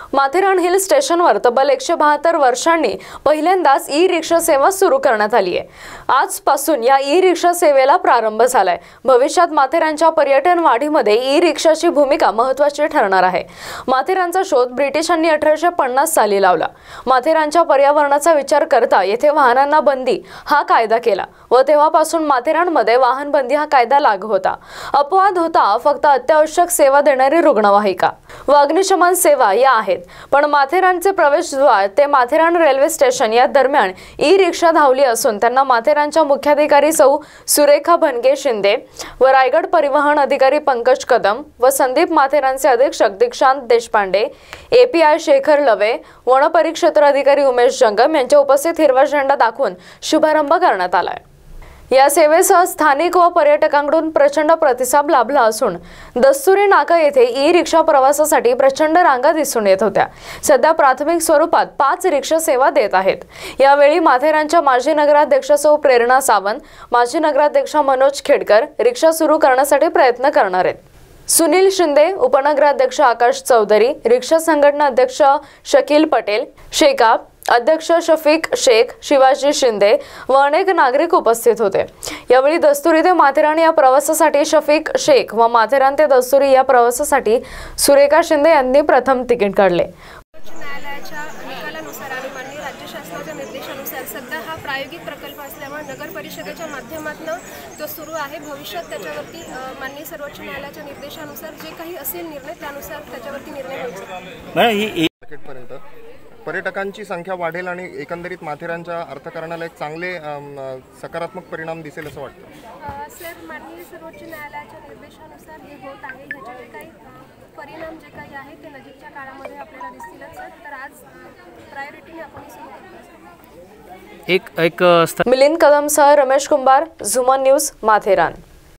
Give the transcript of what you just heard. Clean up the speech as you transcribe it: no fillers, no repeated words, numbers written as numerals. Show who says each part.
Speaker 1: Matheran hill स्टेशनवर तब्बल 172 वर्षांनी पहिल्यांदाच ई-रिक्षा सेवा सुरू करण्यात आली आहे। आजपासून या ई-रिक्षा सेवेला प्रारंभ झालाय। भविष्यात माथेरानच्या पर्यटन वाढीमध्ये ई-रिक्षाची भूमिका महत्त्वाची ठरणार आहे। माथेरानचा शोध ब्रिटिशांनी 1850 साली लावला। माथेरानच्या पर्यावरणाचा विचार करता येथे वाहनांना बंदी हा कायदा केला व तेव्हापासून माथेरानमध्ये वाहन बंदी हा कायदा लागू होता। अपवाद होता फक्त अत्यावश्यक सेवा देणारी रुग्णवाहिका व अग्निशमन सेवा या आहेत। पण माथेरानचे प्रवेशद्वार ते माथेरान रेल्वे स्टेशन या दरम्यान ई-रिक्षा धावली असून त्यांना माथेरानच्या मुख्याधिकारी सौ सुरेखा भनगे शिंदे व रायगड परिवहन अधिकारी पंकज कदम व संदीप माथेरानचे अधीक्षक दीक्षांत देशपांडे, API शेखर लवे, वनपरिक्षेत्र अधिकारी उमेश जंगम यांच्या उपस्थित हिरवा झेंडा दाखवून शुभारंभ करण्यात आलाय। या सेवेसह स्थानिक व पर्यटकांकडून प्रचंड प्रतिसाद लाभला असून दस्तुरी नाका येथे ई-रिक्षा प्रवासासाठी प्रचंड रांगा दिसून येत होत्या। सध्या प्राथमिक स्वरूपात 5 रिक्षा सेवा देत आहेत। यावेळी माथेरानच्या माजी नगराध्यक्ष सौ प्रेरणा सावंत, माजी नगराध्यक्ष मनोज खेडकर रिक्षा सुरू करण्यासाठी प्रयत्न करणार आहेत। सुनील शिंदे, उपनगराध्यक्ष आकाश चौधरी, रिक्षा संघटना अध्यक्ष शकील पटेल, शेकाप अध्यक्ष शफीक शेख, शिवाजी शिंदे व अनेक नागरिक उपस्थित होते। यावेळी दस्तुरी ते माथेरान या प्रवासासाठी शफीक शेख व माथेरान ते दस्तुरी या प्रवासासाठी सुरेखा शिंदे यांनी प्रथम तिकीट काढले।
Speaker 2: न्यायालयाच्या निकालानुसार आणि माननीय राज्य शासनाच्या निर्देशानुसार सध्या हा प्रायोगिक प्रकल्प असल्यामुळे नगर परिषदेच्या माध्यमातून तो सुरू आहे। भविष्यात त्याच्यावरती माननीय सर्वोच्च न्यायालयाच्या निर्देशानुसार जे काही असेल निर्णय त्यानुसार त्याच्यावरती निर्णय होईल।
Speaker 3: पर्यटकांची संख्या वाढेल आणि एकंदरीत माथेरानच्या अर्थकारणाला एक चांगले सकारात्मक परिणाम दिसेल असं वाटतं।
Speaker 2: सर, माननीय सर्वोच्च न्यायालयाच्या निर्देशानुसार हे होत आहे। ह्याचे जे काही परिणाम जे काही आहे ते नजीकच्या काळामध्ये आपल्याला दिसतीलच सर। तर आज प्रायोरिटीने आपण सुरू करतो।
Speaker 1: मिलिंद कदमसह रमेश कुंभार, झुमन न्यूज, माथेरान।